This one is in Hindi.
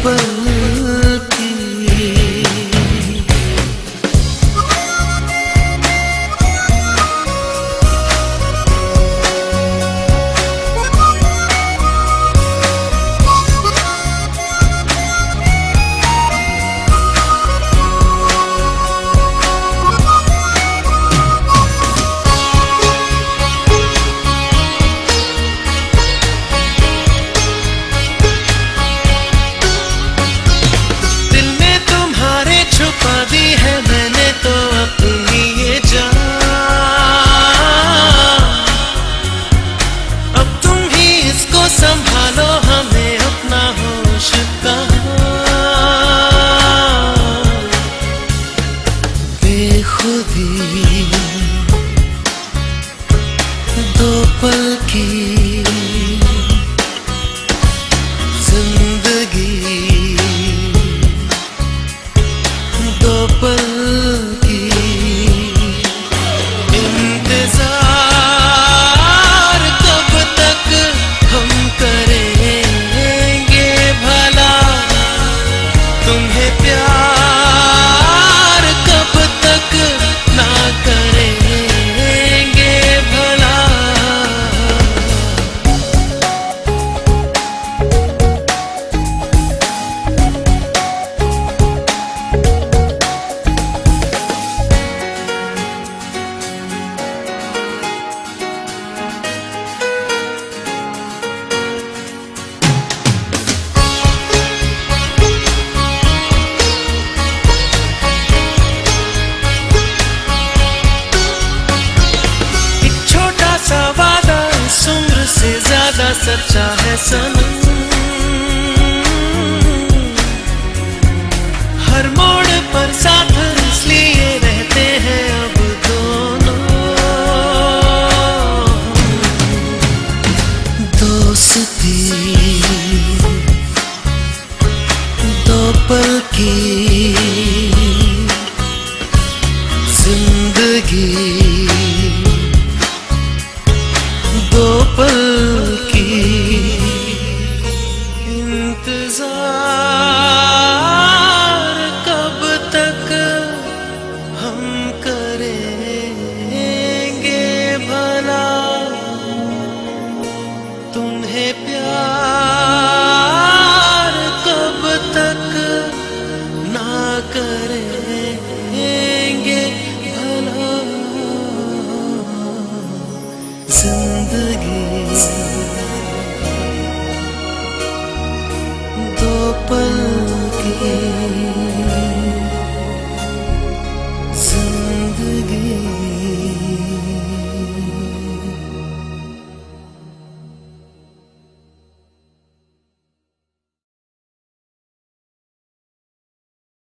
पल की। संभालो हमें अपना होश कहाँ, बेखुदी दो पल की जिंदगी, दो पल की इंतजार कब तक हम करेंगे भला, तुम्हें प्यार कब तक ना करेंगे भला। ज्यादा सच्चा है सनम, हर मोड़ पर साथ इसलिए रहते हैं अब दोनों। दोस्ती दो पल की जिंदगी, दो पल की इंतजार कब तक हम करेंगे भला, तुम्हें प्यार कब तक ना करेंगे भला। जिंदगी दो पल की।